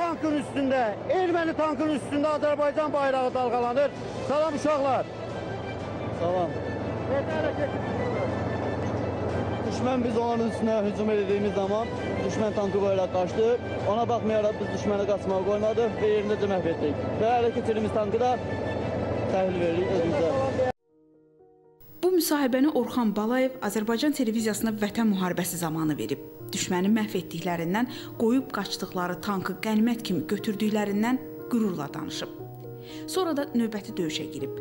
tankın üstündə, erməni tankın üstündə Azərbaycan bayrağı dalğalanır. Salam uşaqlar. Salam. Düşmən biz onun üstünə hücum edildiyimiz zaman düşmən tankı qoyaraq qaçdı. Ona baxmayaraq biz düşməni qaçmağa qoymadıq və yerindəcə məhv etdik. Və ələ keçirdiyimiz tankı da təhvil veririk özümüzə. Bu müsahibəni Orxan Balayev Azərbaycan televiziyasına Vətən müharibəsi zamanı verib. Düşmənin məhv etdiklərindən, qoyub qaçdıqları tankı qənimət kimi götürdüklərindən qürurla danışıb. Sonra da növbəti döyüşə girib.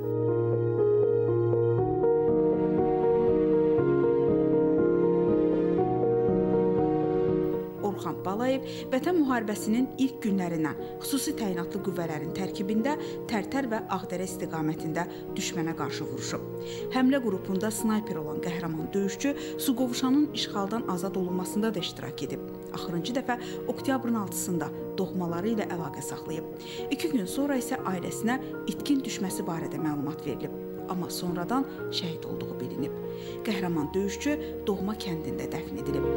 Orxan Balayev Vətən müharibəsinin ilk günlərindən xüsusi təyinatlı qüvvələrin tərkibində Tərtər və Ağdərə istiqamətində düşmənə qarşı vuruşub. Həmlə qrupunda snayper olan qəhrəman döyüşçü Suqovuşanın işğaldan azad olunmasında da iştirak edib. Axırıncı dəfə oktyabrın 6-sında doğmaları ilə əlaqə saxlayıb. 2 gün sonra isə ailəsinə itkin düşməsi barədə məlumat verilib. Amma sonradan şəhid olduğu bilinib. Qəhrəman döyüşçü doğma kəndində dəfn edilib.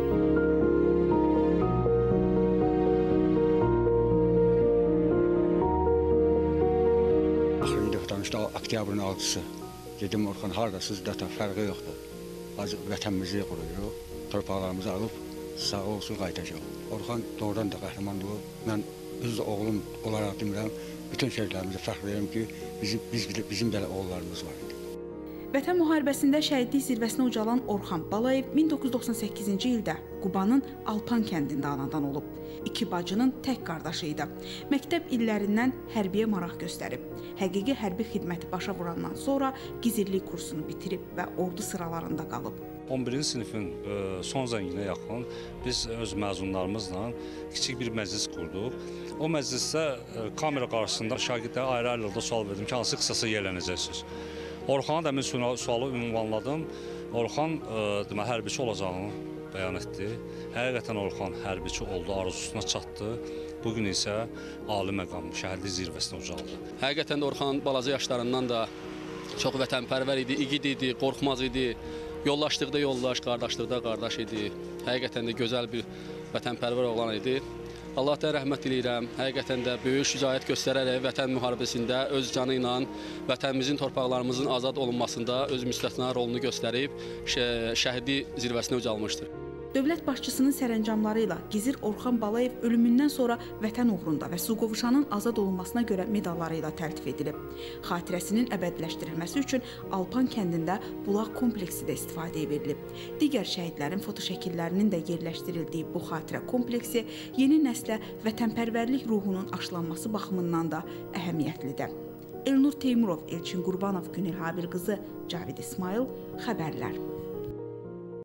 Oktyabrın 6-sı. Dedim Orxan haradasız, data fərqi yoxdur. Vətənimizi qururuq, torpaqlarımızı alıb sağ olsun qayıdacaq. Orxan doğrudan da qəhrəmandır. Mən öz oğlum olaraq demirəm, bütün şəhidlərimizə fəxr edirəm ki, bizim belə oğullarımız var idi. Vətən müharibəsində şəhidlik zirvəsinə ucalan Orxan Balayev 1998-ci ildə Qubanın Alpan kəndində anadan olub. 2 bacının tək qardaşı idi. Məktəb illərindən hərbiyə maraq göstərib. Həqiqi hərbi xidməti başa vurandan sonra gizirlik kursunu bitirib və ordu sıralarında qalıb. 11-ci sinifin son zənginə yaxın biz öz məzunlarımızla kiçik bir məclis qurduq. O məclisdə kamera qarşısında şagirdlərə ayrı-ayrılıqda sual verdim ki, hansı qısasa yerlənəcəksiniz. Orxana da mən sualı ünvanladım. Orxan hərbiçi olacağını bəyan etdi. Həqiqətən Orxan hərbiçi oldu, arzusuna çatdı. Bugün isə ali məqam, şəhidlik zirvəsinə ucaldı. Həqiqətən də Orxan balaca yaşlarından da çox vətənpərvər idi, igid idi, qorxmaz idi. Yoldaşlıqda yoldaş, qardaşlıqda qardaş idi. Həqiqətən də gözəl bir vətənpərvər oğlan idi. Allah da rəhmət diləyirəm. Həqiqətən də böyük şücaət göstərərək Vətən müharibəsində öz canı ilə vətənimizin, torpaqlarımızın azad olunmasında öz müstəsna rolunu göstərib şəhidlik zirvəsinə ucalmışdır. Dövlət başçısının sərəncamları ilə Gizir Orxan Balayev ölümündən sonra Vətən uğrunda və Suqovuşanın azad olunmasına görə medalları ilə təltif edilib. Xatirəsinin əbədiləşdirilməsi üçün Alpan kəndində bulaq kompleksi də istifadəyə verilib. Digər şəhidlərin fotoşəkillərinin də yerləşdirildiyi bu xatirə kompleksi yeni nəslə vətənpərvərlik ruhunun aşılanması baxımından da əhəmiyyətlidir. Elnur Teymurov, Elçin Qurbanov, Günel Habil qızı, Cavid İsmail, xəbərlər.